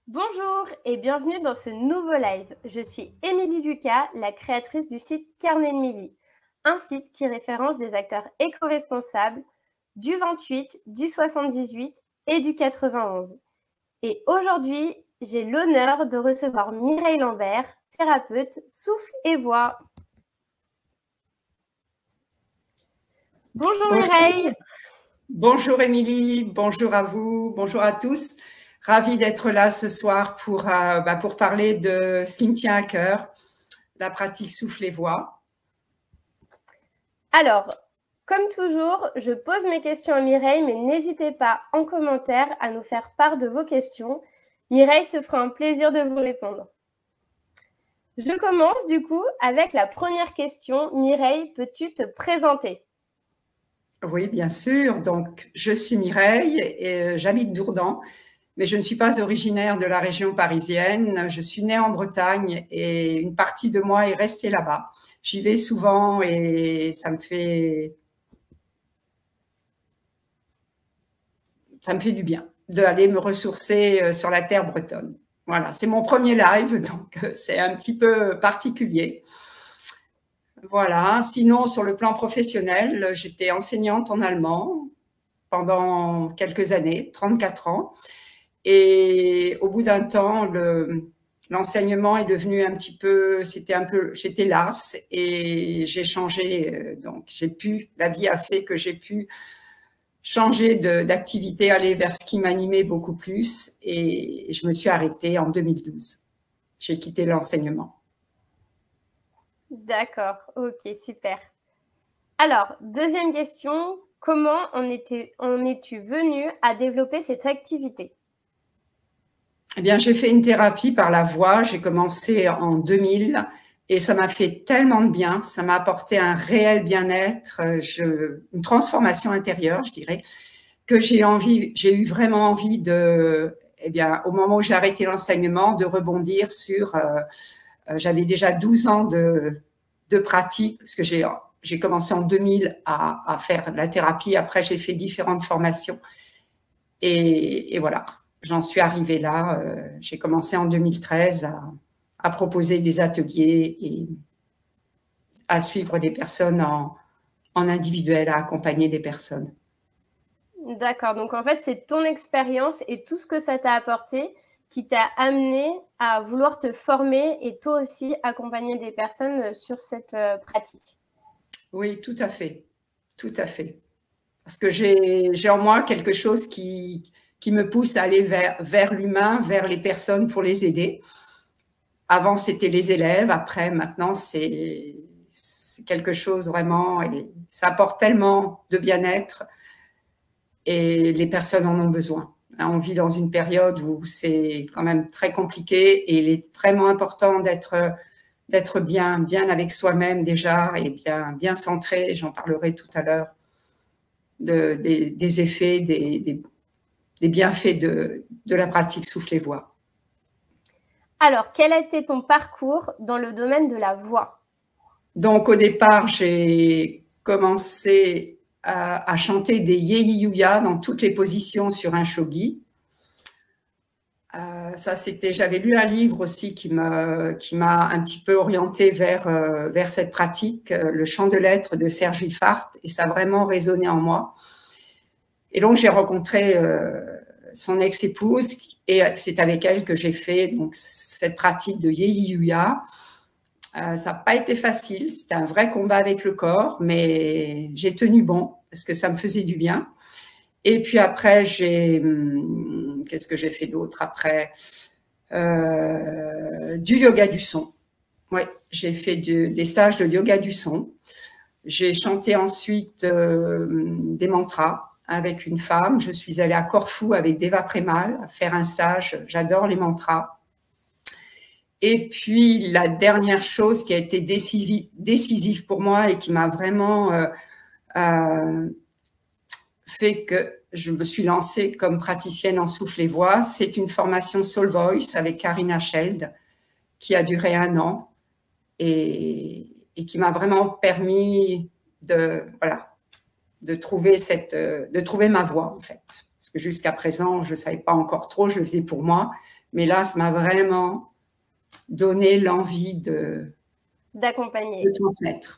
Bonjour et bienvenue dans ce nouveau live. Je suis Émilie Lucas, la créatrice du site Carnet de Milly, un site qui référence des acteurs éco-responsables du 28, du 78 et du 91. Et aujourd'hui, j'ai l'honneur de recevoir Mireille Lambert, thérapeute souffle et voix. Bonjour Mireille. Bonjour Émilie, bonjour à vous, bonjour à tous. Ravie d'être là ce soir pour parler de ce qui me tient à cœur, la pratique souffle et voix. Alors, comme toujours, je pose mes questions à Mireille, mais n'hésitez pas en commentaire à nous faire part de vos questions. Mireille se fera un plaisir de vous répondre. Je commence du coup avec la première question. Mireille, peux-tu te présenter? Oui, bien sûr. Donc, je suis Mireille et j'habite Dourdan, mais je ne suis pas originaire de la région parisienne. Je suis née en Bretagne et une partie de moi est restée là-bas. J'y vais souvent et ça me fait du bien d'aller me ressourcer sur la terre bretonne. Voilà, c'est mon premier live, donc c'est un petit peu particulier. Voilà, sinon sur le plan professionnel, j'étais enseignante en allemand pendant quelques années, 34 ans. Et au bout d'un temps, l'enseignement est devenu un petit peu, j'étais lasse et j'ai changé. Donc la vie a fait que j'ai pu changer d'activité, aller vers ce qui m'animait beaucoup plus et je me suis arrêtée en 2012. J'ai quitté l'enseignement. D'accord, ok, super. Alors, deuxième question, comment en es-tu venue à développer cette activité? Eh bien, j'ai fait une thérapie par la voix, j'ai commencé en 2000 et ça m'a fait tellement de bien, ça m'a apporté un réel bien-être, une transformation intérieure, je dirais, que j'ai eu vraiment envie de, eh bien, au moment où j'ai arrêté l'enseignement, de rebondir sur, j'avais déjà 12 ans de pratique, parce que j'ai commencé en 2000 à faire de la thérapie, après j'ai fait différentes formations et voilà, j'en suis arrivée là, j'ai commencé en 2013 à proposer des ateliers et à suivre des personnes en individuel, à accompagner des personnes. D'accord, donc en fait, c'est ton expérience et tout ce que ça t'a apporté qui t'a amené à vouloir te former et toi aussi accompagner des personnes sur cette pratique. Oui, tout à fait, tout à fait. Parce que j'ai en moi quelque chose qui me pousse à aller vers l'humain, vers les personnes pour les aider. Avant, c'était les élèves, après, maintenant, c'est quelque chose vraiment, et ça apporte tellement de bien-être et les personnes en ont besoin. On vit dans une période où c'est quand même très compliqué et il est vraiment important d'être bien avec soi-même déjà et bien centré. J'en parlerai tout à l'heure des effets, des bienfaits de la pratique souffle et voix. Alors, quel a été ton parcours dans le domaine de la voix? Donc, au départ, j'ai commencé à chanter des Yeyi-Yuya dans toutes les positions sur un shogi. J'avais lu un livre aussi qui m'a un petit peu orientée vers cette pratique, Le chant de l'être de Serge Villefart, et ça a vraiment résonné en moi. Et donc, j'ai rencontré son ex-épouse et c'est avec elle que j'ai fait donc, cette pratique de Yeyi-Yuya. Ça n'a pas été facile, c'était un vrai combat avec le corps, mais j'ai tenu bon parce que ça me faisait du bien. Et puis après, qu'est-ce que j'ai fait d'autre après? Du yoga du son. Ouais, j'ai fait des stages de yoga du son. J'ai chanté ensuite des mantras avec une femme. Je suis allée à Corfou avec Deva Premal faire un stage. J'adore les mantras. Et puis, la dernière chose qui a été décisive pour moi et qui m'a vraiment fait que je me suis lancée comme praticienne en souffle et voix, c'est une formation Soul Voice avec Karina Scheld qui a duré 1 an et qui m'a vraiment permis de trouver ma voix en fait. Parce que jusqu'à présent, je ne savais pas encore trop, je le faisais pour moi, Mais là, ça m'a vraiment donné l'envie d'accompagner, de transmettre.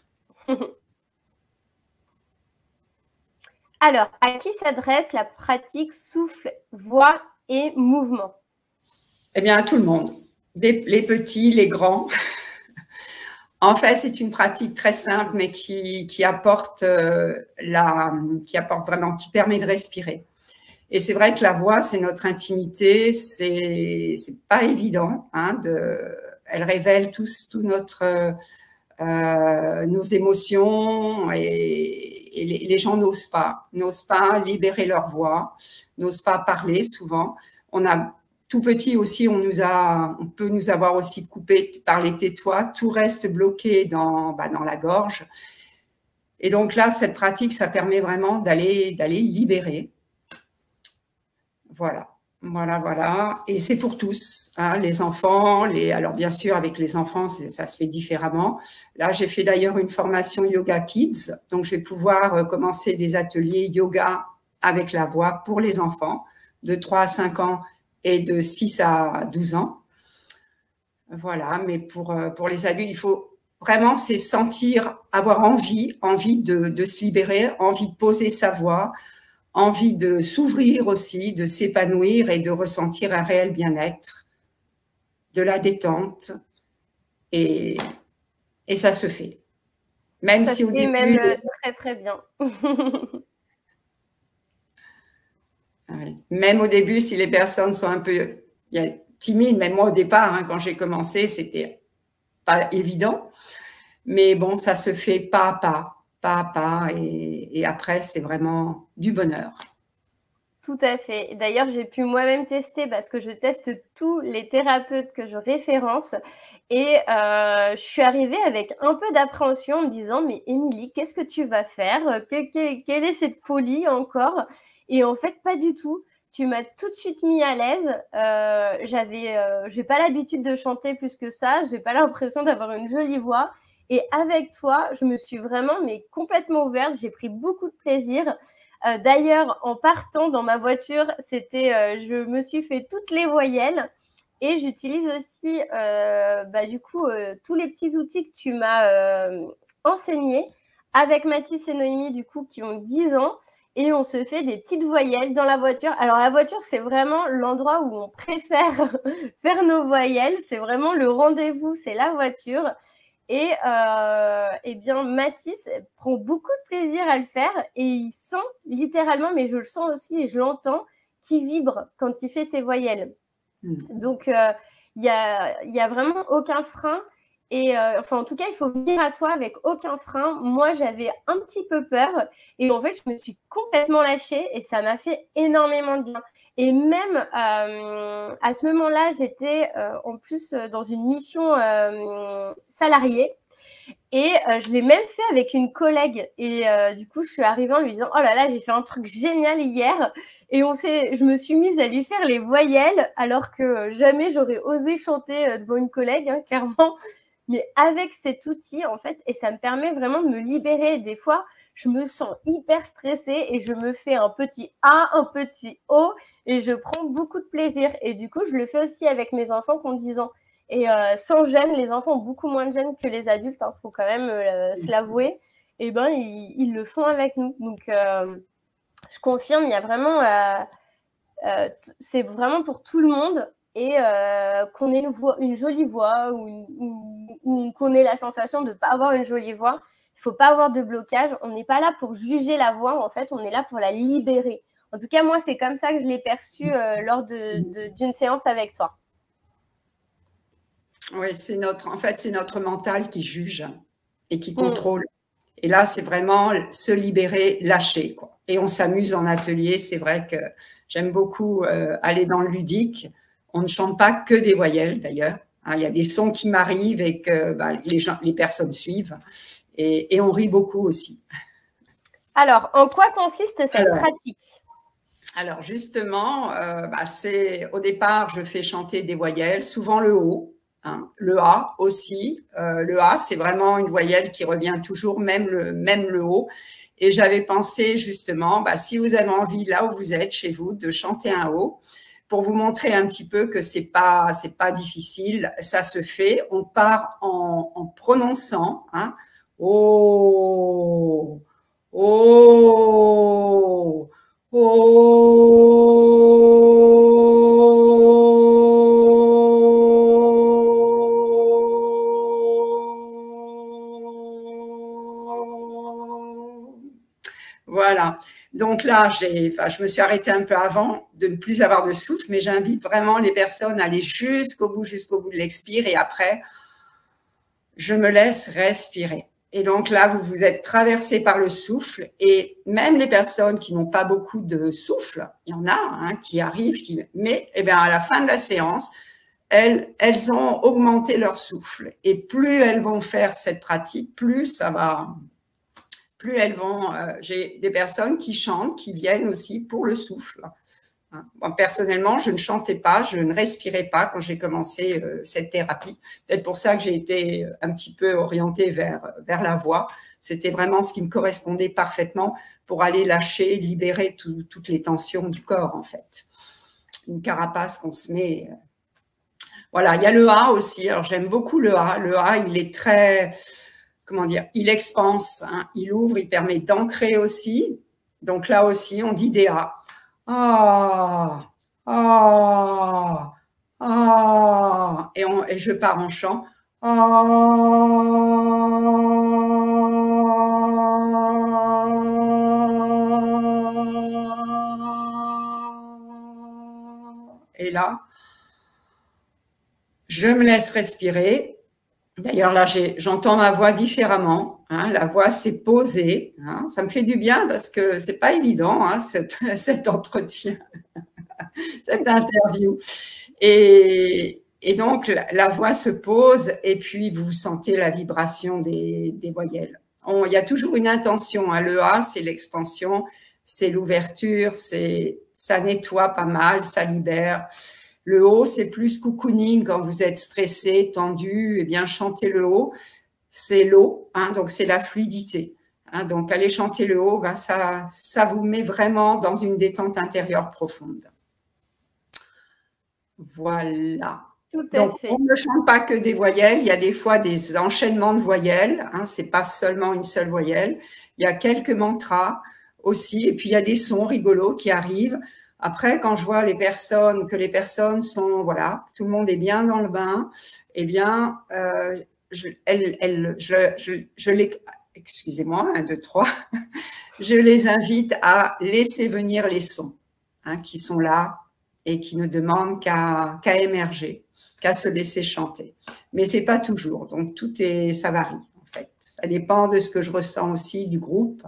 Alors, à qui s'adresse la pratique souffle, voix et mouvement? Eh bien, à tout le monde, les petits, les grands. En fait, c'est une pratique très simple, mais qui apporte vraiment, qui permet de respirer. Et c'est vrai que la voix, c'est notre intimité, c'est pas évident, hein, elle révèle tout nos émotions et les gens n'osent pas libérer leur voix, n'osent pas parler souvent. Tout petit aussi, on peut nous avoir aussi coupé par les tais-toi, tout reste bloqué dans la gorge. Et donc là, cette pratique, ça permet vraiment d'aller libérer. Voilà. Et c'est pour tous, hein, les enfants. Alors bien sûr, avec les enfants, ça se fait différemment. Là, j'ai fait d'ailleurs une formation Yoga Kids, donc je vais pouvoir commencer des ateliers yoga avec la voix pour les enfants de 3 à 5 ans et de 6 à 12 ans. Voilà, mais pour les adultes, il faut vraiment avoir envie de se libérer, envie de poser sa voix, envie de s'ouvrir aussi, de s'épanouir et de ressentir un réel bien-être, de la détente. Et ça se fait. Même ça si se fait même très, très bien. Même au début, si les personnes sont un peu timides, même moi au départ, hein, quand j'ai commencé, c'était pas évident. Mais bon, ça se fait pas à pas, et après, c'est vraiment du bonheur. Tout à fait. D'ailleurs, j'ai pu moi-même tester parce que je teste tous les thérapeutes que je référence et je suis arrivée avec un peu d'appréhension en me disant « Mais Émilie, qu'est-ce que tu vas faire? Quelle est cette folie encore ?» Et en fait, pas du tout. Tu m'as tout de suite mis à l'aise. J'ai pas l'habitude de chanter plus que ça. J'ai pas l'impression d'avoir une jolie voix. Et avec toi, je me suis vraiment complètement ouverte. J'ai pris beaucoup de plaisir. D'ailleurs, en partant dans ma voiture, je me suis fait toutes les voyelles et j'utilise aussi tous les petits outils que tu m'as enseignés avec Mathis et Noémie du coup qui ont 10 ans et on se fait des petites voyelles dans la voiture. Alors la voiture, c'est vraiment l'endroit où on préfère faire nos voyelles, c'est vraiment le rendez-vous, c'est la voiture. Et bien, Mathis prend beaucoup de plaisir à le faire et il sent littéralement, mais je le sens aussi et je l'entends, qu'il vibre quand il fait ses voyelles. Donc, il y a vraiment aucun frein. Et en tout cas, il faut venir à toi avec aucun frein. Moi, j'avais un petit peu peur et en fait, je me suis complètement lâchée et ça m'a fait énormément de bien. Et même à ce moment-là, j'étais en plus dans une mission salariée et je l'ai même fait avec une collègue. Et du coup, je suis arrivée en lui disant « Oh là là, j'ai fait un truc génial hier !» Et je me suis mise à lui faire les voyelles alors que jamais j'aurais osé chanter devant une collègue, hein, clairement. Mais avec cet outil, en fait, et ça me permet vraiment de me libérer. Des fois, je me sens hyper stressée et je me fais un petit A, un petit O et je prends beaucoup de plaisir. Et du coup, je le fais aussi avec mes enfants qui ont 10 ans. Et sans gêne, les enfants ont beaucoup moins de gêne que les adultes, hein, faut quand même se l'avouer. Et ben, ils le font avec nous. Donc, je confirme, il y a vraiment, c'est vraiment pour tout le monde. Et qu'on ait une jolie voix ou qu'on ait la sensation de ne pas avoir une jolie voix, il ne faut pas avoir de blocage. On n'est pas là pour juger la voix, en fait, on est là pour la libérer. En tout cas, moi, c'est comme ça que je l'ai perçu lors d'une séance avec toi. Oui, en fait, c'est notre mental qui juge et qui contrôle. Et là, c'est vraiment se libérer, lâcher, quoi. Et on s'amuse en atelier. C'est vrai que j'aime beaucoup aller dans le ludique. On ne chante pas que des voyelles, d'ailleurs. Il y a des sons qui m'arrivent et que les personnes suivent. Et on rit beaucoup aussi. Alors, en quoi consiste cette pratique? Alors, justement, au départ, je fais chanter des voyelles, souvent le haut. Hein, le A aussi. Le A, c'est vraiment une voyelle qui revient toujours, même le haut. Et j'avais pensé justement, si vous avez envie, là où vous êtes, chez vous, de chanter un haut, pour vous montrer un petit peu que c'est pas difficile, ça se fait. On part en prononçant, hein, oh, oh, oh. Voilà. Donc là, je me suis arrêtée un peu avant de ne plus avoir de souffle, mais j'invite vraiment les personnes à aller jusqu'au bout de l'expire, et après, je me laisse respirer. Et donc là, vous vous êtes traversé par le souffle, et même les personnes qui n'ont pas beaucoup de souffle, il y en a hein, qui arrivent, mais eh bien, à la fin de la séance, elles ont augmenté leur souffle. Et plus elles vont faire cette pratique, plus ça va, plus elles vont… j'ai des personnes qui chantent, qui viennent aussi pour le souffle. Moi, personnellement, je ne chantais pas, je ne respirais pas quand j'ai commencé cette thérapie. Peut-être pour ça que j'ai été un petit peu orientée vers la voix. C'était vraiment ce qui me correspondait parfaitement pour aller lâcher, libérer toutes les tensions du corps, en fait. Une carapace qu'on se met… Voilà, il y a le A aussi. Alors, j'aime beaucoup le A. Le A, il est très… Comment dire? Il expanse, hein, il ouvre, il permet d'ancrer aussi. Donc là aussi, on dit des A. Ah, ah, ah, et je pars en chant. Ah, et là, je me laisse respirer. D'ailleurs, là, j'entends ma voix différemment. Hein, la voix s'est posée. Hein, ça me fait du bien parce que c'est pas évident, hein, cet entretien, cette interview. Et donc, la voix se pose et puis vous sentez la vibration des voyelles. Il y a toujours une intention. Hein, le A, c'est l'expansion, c'est l'ouverture, ça nettoie pas mal, ça libère. Le haut, c'est plus cocooning quand vous êtes stressé, tendu. Eh bien, chanter le haut, c'est l'eau, hein, donc c'est la fluidité. Hein, donc, aller chanter le haut, ben ça vous met vraiment dans une détente intérieure profonde. Voilà. Tout à fait. On ne chante pas que des voyelles, il y a des fois des enchaînements de voyelles, hein, ce n'est pas seulement une seule voyelle. Il y a quelques mantras aussi, et puis il y a des sons rigolos qui arrivent. Après, quand je vois que les personnes sont, voilà, tout le monde est bien dans le bain, eh bien, excusez-moi, 1, 2, 3, je les invite à laisser venir les sons hein, qui sont là et qui ne demandent qu'à émerger, qu'à se laisser chanter. Mais ce n'est pas toujours, donc ça varie en fait. Ça dépend de ce que je ressens aussi du groupe.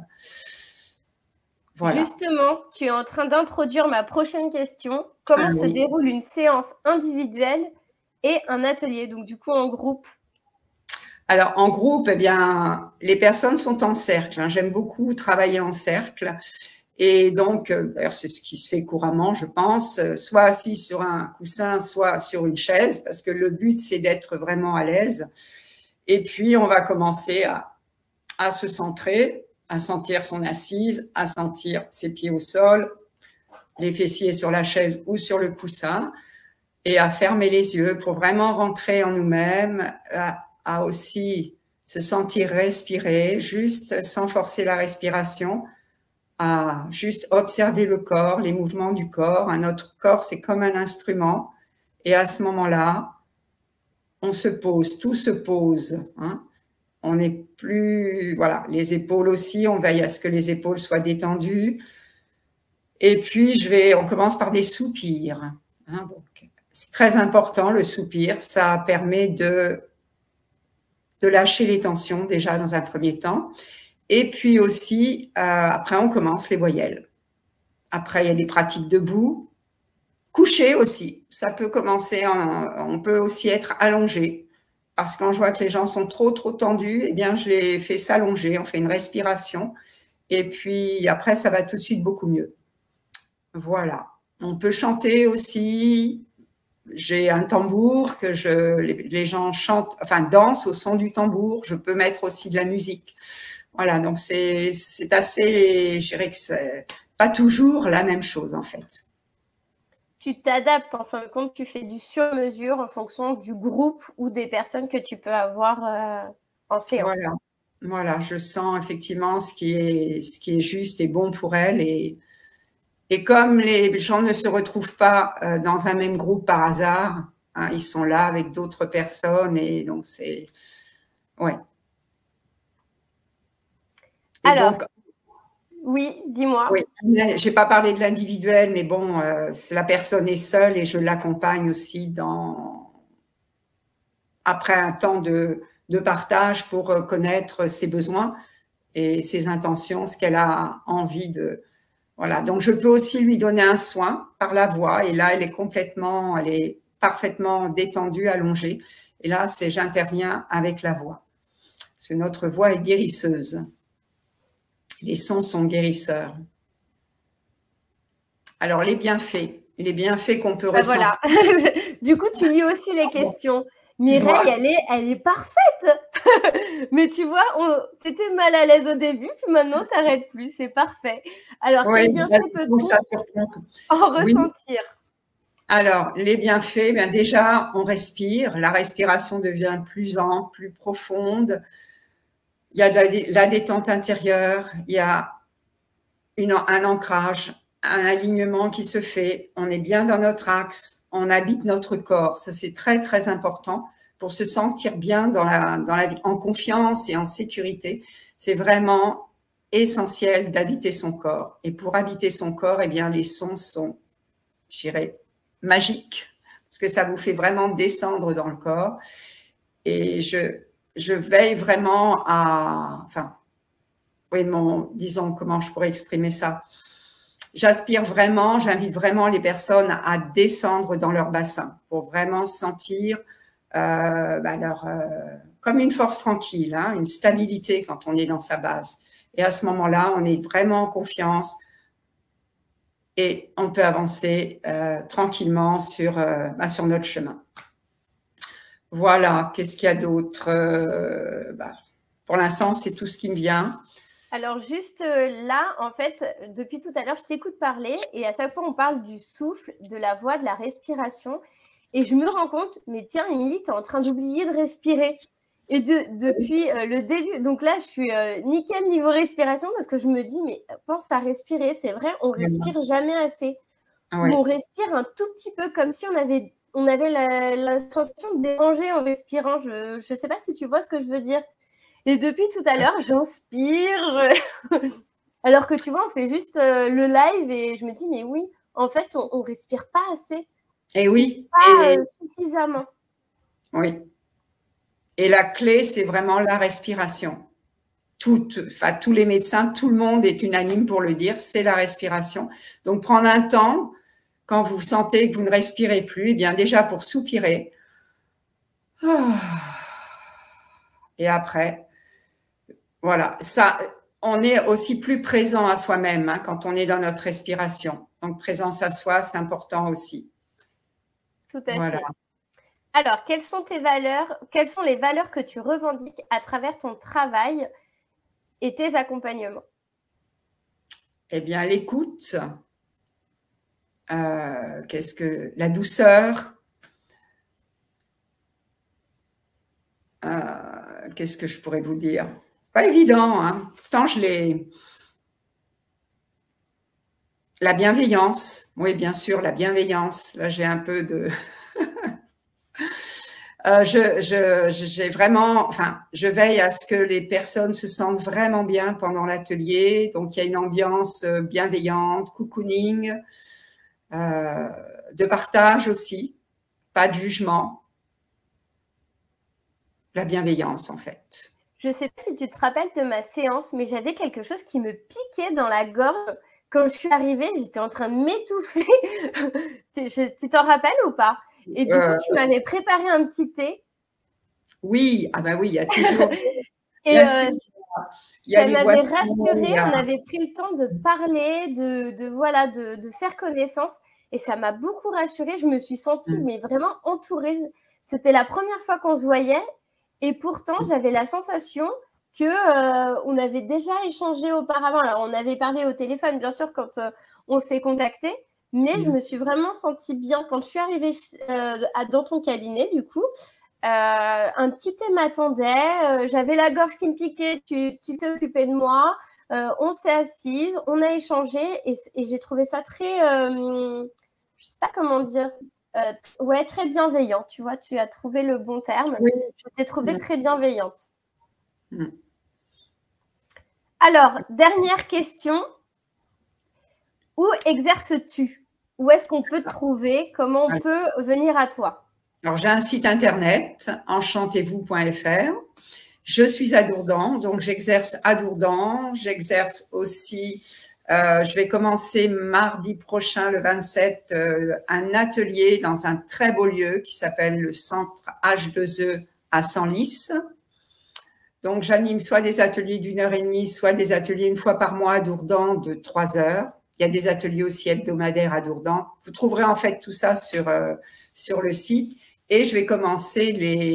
Voilà. Justement, tu es en train d'introduire ma prochaine question. Comment se déroule une séance individuelle et un atelier, donc du coup en groupe? Alors, en groupe, eh bien, les personnes sont en cercle. Hein. J'aime beaucoup travailler en cercle. Et donc, d'ailleurs, c'est ce qui se fait couramment, je pense, soit assis sur un coussin, soit sur une chaise, parce que le but, c'est d'être vraiment à l'aise. Et puis, on va commencer à se centrer, à sentir son assise, à sentir ses pieds au sol, les fessiers sur la chaise ou sur le coussin, et à fermer les yeux pour vraiment rentrer en nous-mêmes, à aussi se sentir respirer, juste sans forcer la respiration, à juste observer le corps, les mouvements du corps. Notre corps, c'est comme un instrument, et à ce moment-là, on se pose, tout se pose, hein. On n'est plus, voilà, les épaules aussi, on veille à ce que les épaules soient détendues. Et puis, on commence par des soupirs. Hein, donc, c'est très important, le soupir. Ça permet de lâcher les tensions, déjà, dans un premier temps. Et puis aussi, après, on commence les voyelles. Après, il y a des pratiques debout. Couché aussi. Ça peut commencer, on peut aussi être allongé. Parce que quand je vois que les gens sont trop tendus, eh bien, je les fais s'allonger, on fait une respiration. Et puis, après, ça va tout de suite beaucoup mieux. Voilà. On peut chanter aussi. J'ai un tambour que les gens chantent, enfin, dansent au son du tambour. Je peux mettre aussi de la musique. Voilà, donc c'est assez, je dirais que c'est pas toujours la même chose, en fait. tu t'adaptes, en fin de compte, tu fais du sur-mesure en fonction du groupe ou des personnes que tu peux avoir en séance. Voilà. Voilà, je sens effectivement ce qui est juste et bon pour elle. Et comme les gens ne se retrouvent pas dans un même groupe par hasard, hein, ils sont là avec d'autres personnes et donc c'est… Ouais. Et Alors, donc, oui, dis-moi. oui, j'ai pas parlé de l'individuel, mais bon, la personne est seule et je l'accompagne aussi après un temps de partage pour connaître ses besoins et ses intentions, ce qu'elle a envie de… Voilà, donc je peux aussi lui donner un soin par la voix et là, elle est parfaitement détendue, allongée. Et là, j'interviens avec la voix. Parce que notre voix est guérisseuse. Les sons sont guérisseurs. Alors, les bienfaits qu'on peut ressentir. Voilà. Du coup, tu lis aussi les questions. Mireille, elle est parfaite. Mais tu vois, tu étais mal à l'aise au début, puis maintenant, tu n'arrêtes plus. C'est parfait. Alors, quel bienfait peut-on en ressentir? Alors, les bienfaits, bien déjà, on respire. La respiration devient plus ample, plus profonde. Il y a la détente intérieure, il y a un ancrage, un alignement qui se fait. On est bien dans notre axe, on habite notre corps. Ça, c'est très, très important pour se sentir bien dans la vie, en confiance et en sécurité. C'est vraiment essentiel d'habiter son corps. Et pour habiter son corps, eh bien, les sons sont, je dirais, magiques, parce que ça vous fait vraiment descendre dans le corps. Et je veille vraiment à… Enfin, oui, disons, comment je pourrais exprimer ça. J'invite vraiment les personnes à descendre dans leur bassin pour vraiment sentir comme une force tranquille, hein, une stabilité quand on est dans sa base. Et à ce moment-là, on est vraiment en confiance et on peut avancer tranquillement sur notre chemin. Voilà, qu'est-ce qu'il y a d'autre? Pour l'instant, c'est tout ce qui me vient. Alors juste là, en fait, depuis tout à l'heure, je t'écoute parler et à chaque fois, on parle du souffle, de la voix, de la respiration. Et je me rends compte, mais tiens, Émilie, tu es en train d'oublier de respirer. Et depuis le début, donc là, je suis nickel niveau respiration parce que je me dis, mais pense à respirer. C'est vrai, on respire jamais assez. Oui. On respire un tout petit peu comme si on avait la sensation de déranger en respirant. Je ne sais pas si tu vois ce que je veux dire. Et depuis tout à l'heure, j'inspire. Alors que tu vois, on fait juste le live et je me dis, mais oui, en fait, on respire pas assez. Et oui. Pas suffisamment. Oui. Et la clé, c'est vraiment la respiration. Tous les médecins, tout le monde est unanime pour le dire, c'est la respiration. Donc, prendre un temps, quand vous sentez que vous ne respirez plus, eh bien déjà pour soupirer. Et après, voilà, ça, on est aussi plus présent à soi-même hein, quand on est dans notre respiration. Donc, présence à soi, c'est important aussi. Tout à fait. Alors, quelles sont tes valeurs? Quelles sont les valeurs que tu revendiques à travers ton travail et tes accompagnements? Eh bien, l'écoute, la douceur, qu'est-ce que je pourrais vous dire? Pas évident, hein. Pourtant la bienveillance, oui, bien sûr, la bienveillance. Là, j'ai un peu de… j'ai vraiment, enfin, je veille à ce que les personnes se sentent vraiment bien pendant l'atelier. Donc, il y a une ambiance bienveillante, cocooning, de partage aussi, pas de jugement, la bienveillance en fait. Je ne sais pas si tu te rappelles de ma séance, mais j'avais quelque chose qui me piquait dans la gorge. Quand je suis arrivée, j'étais en train de m'étouffer. Tu t'en rappelles ou pas? Et du coup, tu m'avais préparé un petit thé. Oui, ah ben oui, il y a toujours… Et ça m'avait rassurée, on avait pris le temps de parler, de faire connaissance. Et ça m'a beaucoup rassurée. Je me suis sentie mais vraiment entourée. C'était la première fois qu'on se voyait. Et pourtant, j'avais la sensation qu'on avait déjà échangé auparavant. Alors, on avait parlé au téléphone, bien sûr, quand on s'est contacté. Mais je me suis vraiment sentie bien. Quand je suis arrivée dans ton cabinet, du coup, un petit thé m'attendait. J'avais la gorge qui me piquait. Tu t'es occupée de moi. On s'est assises, on a échangé et j'ai trouvé ça très, je sais pas comment dire, ouais, très bienveillant. Tu vois, tu as trouvé le bon terme. Oui. Je t'ai trouvée très bienveillante. Mm. Alors, dernière question. Où exerces-tu? Où est-ce qu'on peut te trouver? Comment on peut venir à toi? Alors, j'ai un site internet, enchantez-vous.fr. Je suis à Dourdan, donc j'exerce à Dourdan. J'exerce aussi, je vais commencer mardi prochain, le 27, un atelier dans un très beau lieu qui s'appelle le Centre H2E à Senlis. Donc, j'anime soit des ateliers d'1h30, soit des ateliers une fois par mois à Dourdan de 3 heures. Il y a des ateliers aussi hebdomadaires à Dourdan. Vous trouverez en fait tout ça sur le site. Et je vais commencer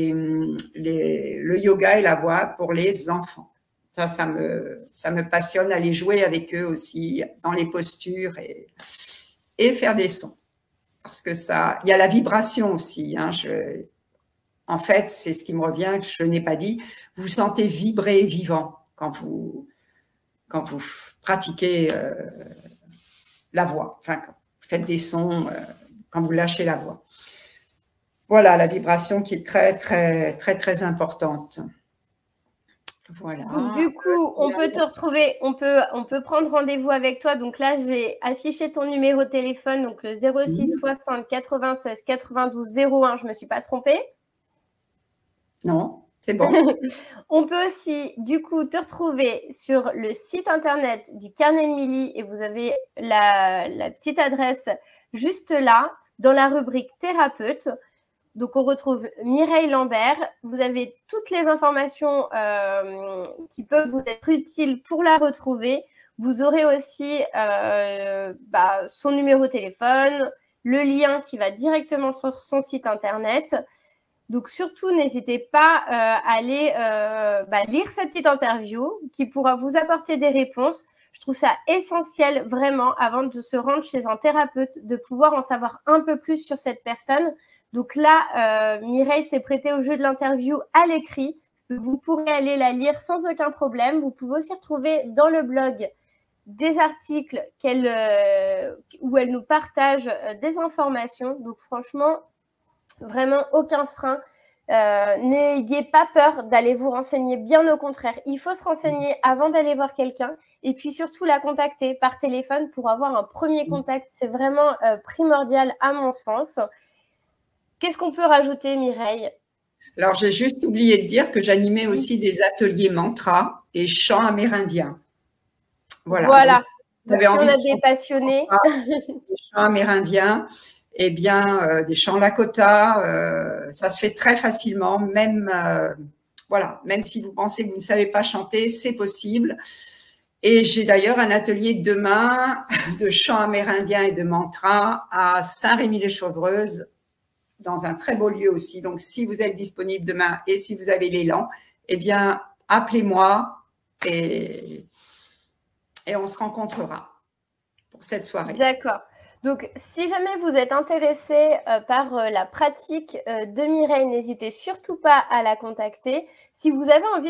le yoga et la voix pour les enfants. Ça me passionne aller jouer avec eux aussi dans les postures et faire des sons. Parce que il y a la vibration aussi. Hein, en fait, c'est ce qui me revient, que je n'ai pas dit. Vous sentez vibrer vivant quand vous pratiquez la voix. Enfin, quand vous faites des sons, quand vous lâchez la voix. Voilà, la vibration qui est très, très, très, très importante. Voilà. Donc, du coup, on peut te retrouver, on peut prendre rendez-vous avec toi. Donc là, j'ai affiché ton numéro de téléphone, donc le 06 60 96 92 01. Je ne me suis pas trompée? Non, c'est bon. On peut aussi, du coup, te retrouver sur le site internet du Carnet de Milly et vous avez la petite adresse juste là, dans la rubrique thérapeute. Donc, on retrouve Mireille Lambert. Vous avez toutes les informations qui peuvent vous être utiles pour la retrouver. Vous aurez aussi son numéro de téléphone, le lien qui va directement sur son site internet. Donc, surtout, n'hésitez pas à aller lire cette petite interview qui pourra vous apporter des réponses. Je trouve ça essentiel, vraiment, avant de se rendre chez un thérapeute, de pouvoir en savoir un peu plus sur cette personne. Donc là, Mireille s'est prêtée au jeu de l'interview à l'écrit. Vous pourrez aller la lire sans aucun problème. Vous pouvez aussi retrouver dans le blog des articles où elle nous partage des informations. Donc franchement, vraiment aucun frein. N'ayez pas peur d'aller vous renseigner, bien au contraire. Il faut se renseigner avant d'aller voir quelqu'un et puis surtout la contacter par téléphone pour avoir un premier contact. C'est vraiment primordial à mon sens. Qu'est-ce qu'on peut rajouter, Mireille? Alors, j'ai juste oublié de dire que j'animais aussi des ateliers mantra et chants amérindiens. Voilà. Donc, si on a des passionnés. Des chants amérindiens, eh bien, des chants Lakota, ça se fait très facilement, même si vous pensez que vous ne savez pas chanter, c'est possible. Et j'ai d'ailleurs un atelier demain de chants amérindiens et de mantra à Saint-Rémy-les-Chevreuse, dans un très beau lieu aussi. Donc, si vous êtes disponible demain et si vous avez l'élan, eh bien, appelez-moi et on se rencontrera pour cette soirée. D'accord. Donc, si jamais vous êtes intéressé par la pratique de Mireille, n'hésitez surtout pas à la contacter. Si vous avez envie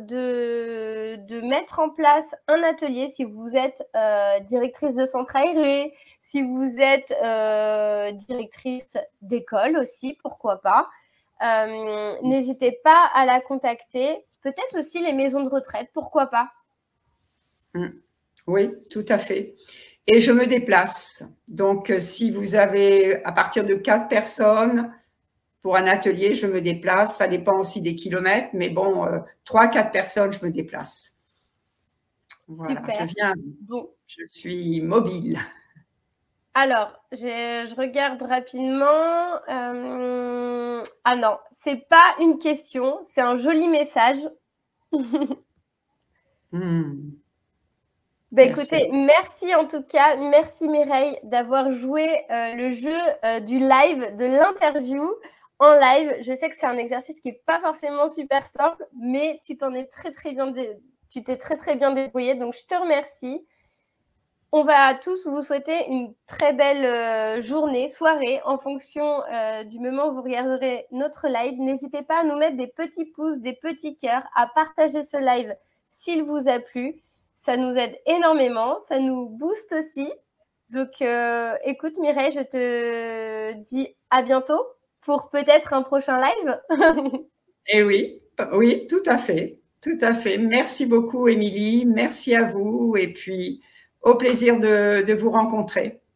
de mettre en place un atelier, si vous êtes directrice de centre aéré, si vous êtes directrice d'école aussi, pourquoi pas, n'hésitez pas à la contacter. Peut-être aussi les maisons de retraite, pourquoi pas? Oui, tout à fait. Et je me déplace. Donc, si vous avez à partir de 4 personnes pour un atelier, je me déplace. Ça dépend aussi des kilomètres, mais bon, 3-4 personnes, je me déplace. Voilà, super. Je suis mobile. Alors, je regarde rapidement. Ah non, c'est pas une question, c'est un joli message. Écoutez, merci en tout cas, merci Mireille d'avoir joué le jeu du live, de l'interview en live. Je sais que c'est un exercice qui n'est pas forcément super simple, mais tu t'es très très bien débrouillée, donc je te remercie. On va tous vous souhaiter une très belle journée, soirée, en fonction du moment où vous regarderez notre live. N'hésitez pas à nous mettre des petits pouces, des petits cœurs, à partager ce live s'il vous a plu. Ça nous aide énormément, ça nous booste aussi. Donc, écoute Mireille, je te dis à bientôt pour peut-être un prochain live. Et oui, oui, tout à fait, tout à fait. Merci beaucoup, Émilie. Merci à vous et puis au plaisir de vous rencontrer.